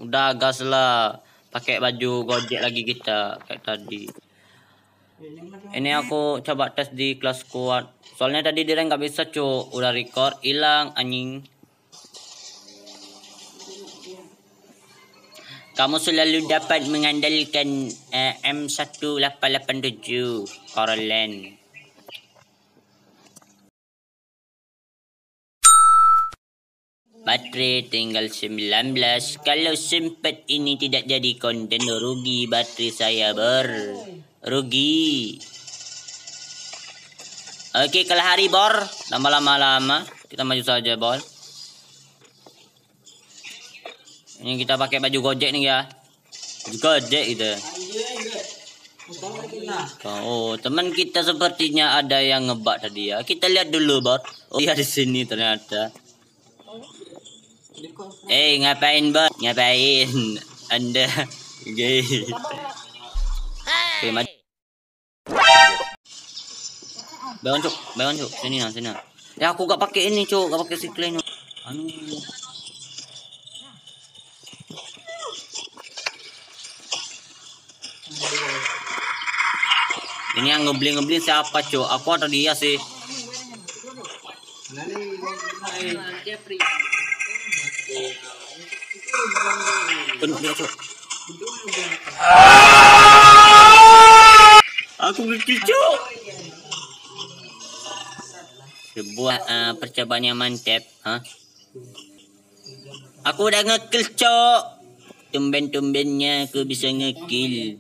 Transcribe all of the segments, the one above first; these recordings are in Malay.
Udah gas lah. Pakai baju Gojek lagi kita kayak tadi. Ini aku coba tes di kelas kuat. Soalnya tadi dia nggak bisa cuk. Udah record hilang anjing. Kamu selalu dapat mengandalkan M1887 Caroline. Baterai tinggal 19. Kalau sempat ini tidak jadi konten, rugi baterai saya rugi. Oke, kalau hari bor, lama kita maju saja bor. Ini kita pakai baju Gojek nih ya. Baju Gojek gitu. Oh, teman kita sepertinya ada yang ngebak tadi ya. Kita lihat dulu bor. Oh iya di sini ternyata. Ngapain bor? Ngapain? Anda gay. Oke, Bangun cuk, sini. Ya aku gak pakai ini cuk, gak pakai siklen. Anu. Ini yang ngebling siapa cuk? Aku atau dia sih? Aku cuk. Sebuah percobaan yang mantap, Aku udah ngekill, cok. Tumben-tumbennya aku bisa ngekill.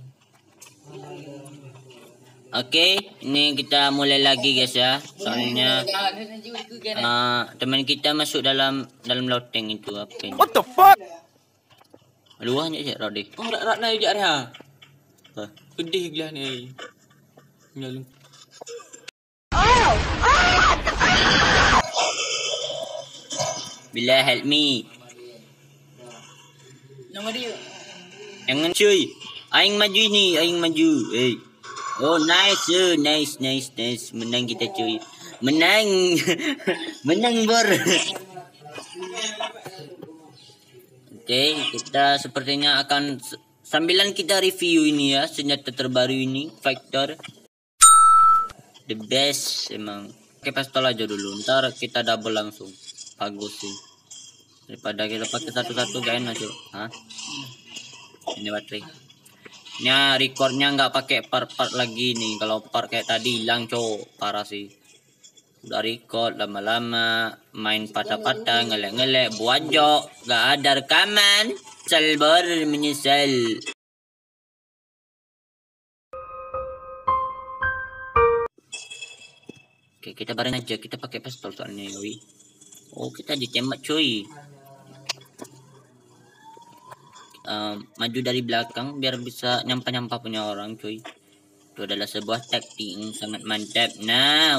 Oke, ini kita mulai lagi guys ya. Soalnya teman kita masuk dalam loteng itu apa ini? What the fuck? Luahnya je Rodi. Oh, rak naik je area. Pedih gelah ni. Lalu. Bila help me. Nama dia. Jangan cuy. Aing maju. Oh nice. Menang kita cuy. Menang bor. Oke, kita sepertinya akan sambilan kita review ini ya senjata terbaru ini, Factor. The best emang. Pakai pistol aja dulu, ntar kita double langsung. Bagus sih. Daripada kita pakai satu-satu gak enak cuy. Ini baterai. Ini recordnya nggak pakai part lagi nih. Kalau part kayak tadi hilang cowok, parah sih. Udah record lama-lama, main patah-patah, ngelek-ngelek, buajok, gak ada rekaman. Menyesal. Oke, kita bareng aja, kita pakai pistol soalnya yoi. Oh, kita ditembak cuy. Maju dari belakang biar bisa nyampa punya orang cuy. Itu adalah sebuah taktik yang sangat mantap. Nah,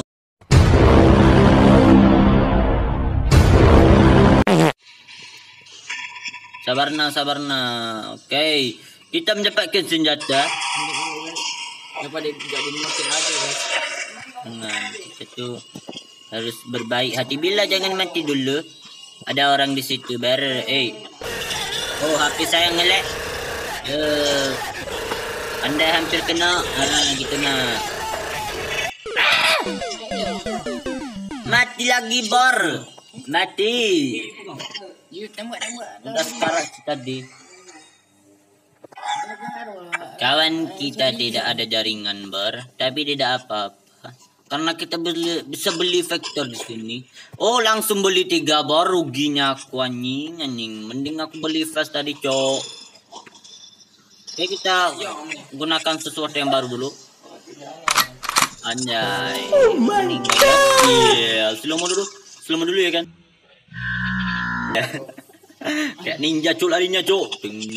sabarna. Oke, kita mendapatkan senjata. Daripada jadi makin ada guys. Nah, kita tuh harus berbaik hati. Bila jangan mati dulu. Ada orang di situ Oh, HP saya ngelek. Anda hampir kena. Gitu nah. Mati lagi bor. Mati. Tembak. Udah sekarang tadi. Kawan kita tidak ada jaringan bor, tapi tidak apa-apa. Karena kita bisa beli Factor di sini. Oh, langsung beli 3 bor, ruginya aku anjing. Mending aku beli flash tadi, cok. Oke, kita gunakan sesuatu yang baru dulu. Anjay. Oh my god. Iya, slow dulu ya kan. Kayak ninja cok larinya cok.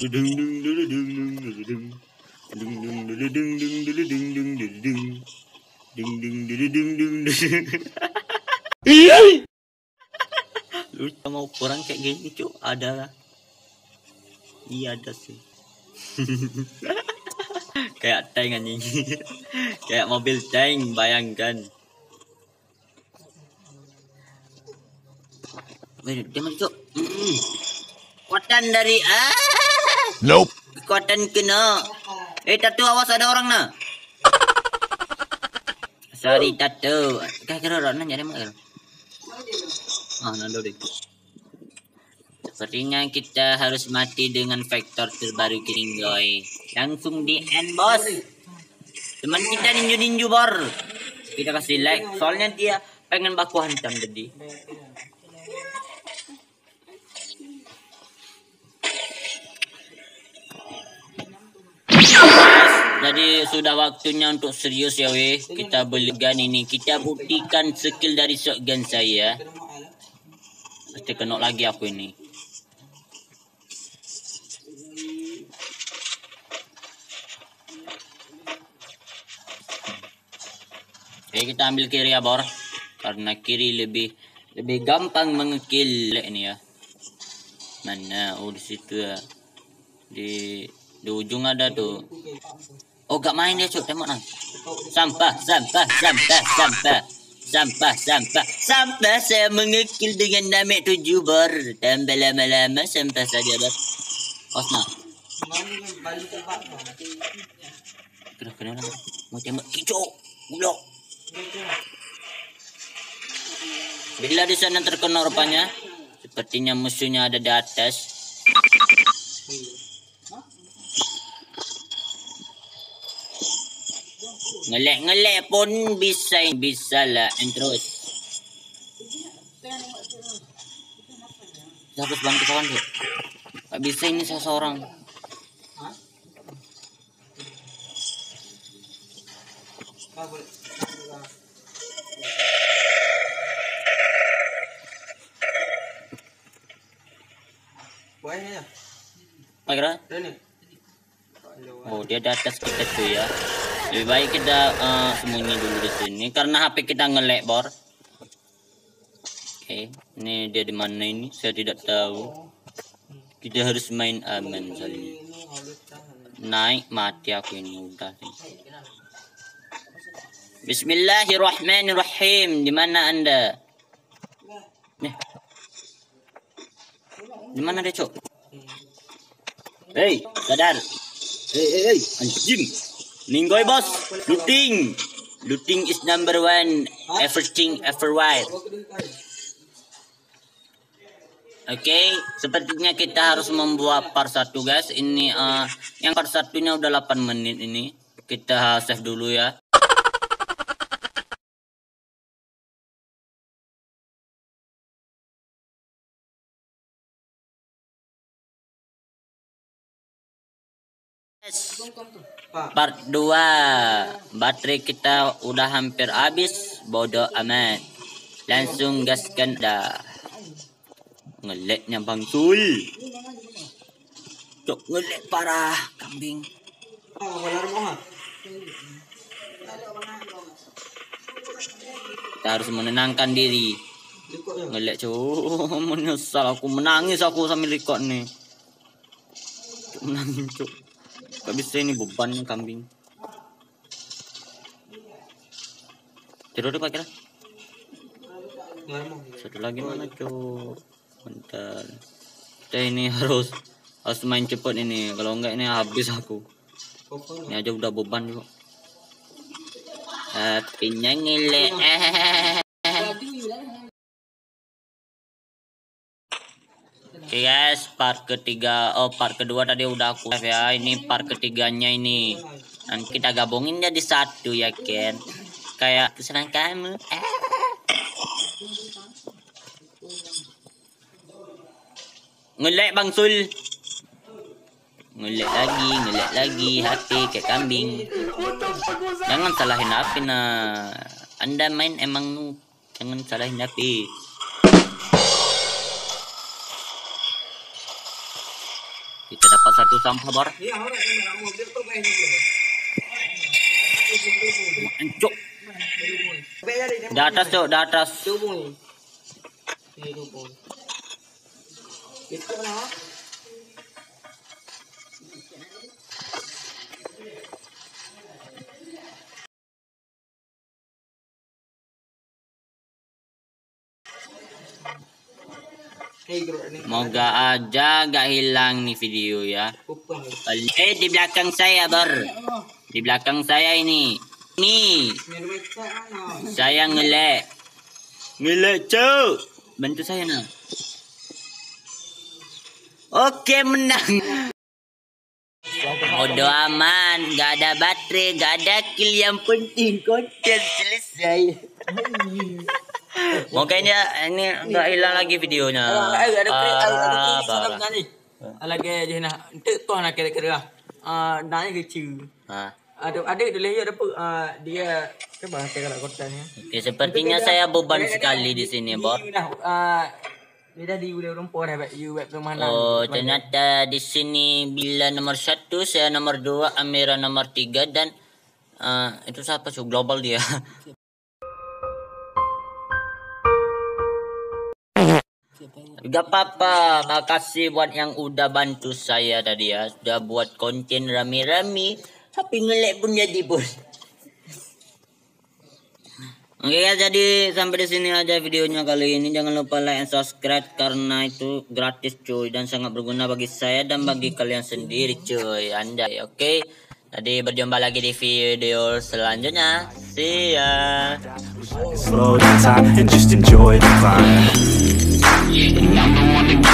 Lu mau kurang kayak gini cok, ada lah. Iya ada sih. Kayak tank anjing. Kayak mobil tank, bayangkan. Dia masuk. Kekuatan dari Nope. kekuatan kena. Tato awas ada orang nah. Sorry tato. Kira orang nyari mana? Nado deh. Sepertinya kita harus mati dengan vektor terbaru Kinggoy. Langsung di end bos. Teman kita ninju bor. Kita kasih like. Soalnya dia pengen baku hantam tadi. Jadi sudah waktunya untuk serius ya weh. Kita beli gun ini. Kita buktikan skill dari shotgun saya. Pasti kena lagi aku ini. Oke, kita ambil kiri ya bor. Karena kiri lebih gampang mengekill ini ya. Mana? Oh di situ ya. Di ujung ada tuh. Oh gak main dia cuk, tembak nang. Sampah. Saya mengekil dengan damage 7 bor. Tambah lama-lama sampah saja bor. Osna. Kenapa? Mau tembak kicau. Bulok. Bila di sana terkena rupanya. Sepertinya musuhnya ada di atas. Ngelek pun bisa lah terus. Saya harus bantu kawan tuh. Gak bisa ini saya seorang. Oh dia di atas kita cuy ya. Lebih baik kita sembunyi dulu di sini karena HP kita ngelek bor. Oke, ini dia di mana ini? Saya tidak tahu. Kita harus main aman soalnya. Naik mati aku ini udah. Bismillahirrahmanirrahim. Di mana Anda? Nih. Di mana dia, Cok? Hei, sadar. Hei, anjing. Ninggoy bos, looting is number one, everything everywhere. Oke, sepertinya kita harus membuat part 1 guys. Ini yang part 1-nya udah 8 menit ini. Kita save dulu ya. Part 2. Baterai kita udah hampir habis. Bodoh amat. Langsung gaskan dah. Ngeleknya Bang Sul. Cok ngelek parah kambing. Kita harus menenangkan diri. Ngelek cok. Menyesal aku, menangis aku sambil record nih. Cok menangis cok. Gak bisa ini beban kambing. Tidur deh Pak kira. Satu lagi mana cok. Bentar. Kita ini harus main cepet ini. Kalau enggak ini habis aku. Ini aja udah beban juga. Hatinya ngilek. Oke guys, part ketiga, part kedua tadi udah aku live ya. Ini part ketiganya ini. Nanti kita gabungin jadi satu ya Ken. Kayak kesenang kamu. Ngelek Bang Sul. Ngelek lagi HP kayak kambing. Jangan salahin HP nah. Anda main emang noob. Jangan salahin HP. Kita dapat satu sampah bor. Encok. Di atas cok, di atas. Moga aja gak hilang nih video ya. Di belakang saya di belakang saya ini. Nih. Saya ngelek cuk. Bantu saya nah. Oke, menang. Bodo aman, gak ada baterai, gak ada kill, yang penting konten selesai. Mungkin ini nggak hilang lagi videonya. Lagi je nak tu nak kira-kira nanya kecil. Ada boleh ya dia ke bahasa kalau kontennya. Oke, sepertinya saya beban sekali di sini, Bor. Dia dah di udah rumput dah you web permainan. Oh, ternyata di sini Bila nomor 1, saya nomor 2, Amira nomor 3 dan itu siapa sih global dia. Gak apa-apa, makasih buat yang udah bantu saya tadi ya. Sudah buat konten rame-rame, tapi ngelek pun jadi bos. Oke guys, jadi sampai di sini aja videonya kali ini. Jangan lupa like and subscribe karena itu gratis cuy dan sangat berguna bagi saya dan bagi kalian sendiri cuy. Andai, oke. Jadi berjumpa lagi di video selanjutnya. See ya. Slow down time and just enjoy the climb.